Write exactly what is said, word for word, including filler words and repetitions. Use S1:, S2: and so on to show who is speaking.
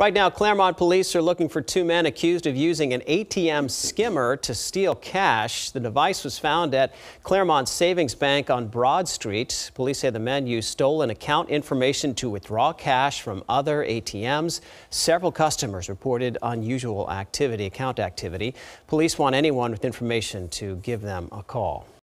S1: Right now, Claremont police are looking for two men accused of using an A T M skimmer to steal cash. The device was found at Claremont Savings Bank on Broad Street. Police say the men used stolen account information to withdraw cash from other A T Ms. Several customers reported unusual activity, account activity. Police want anyone with information to give them a call.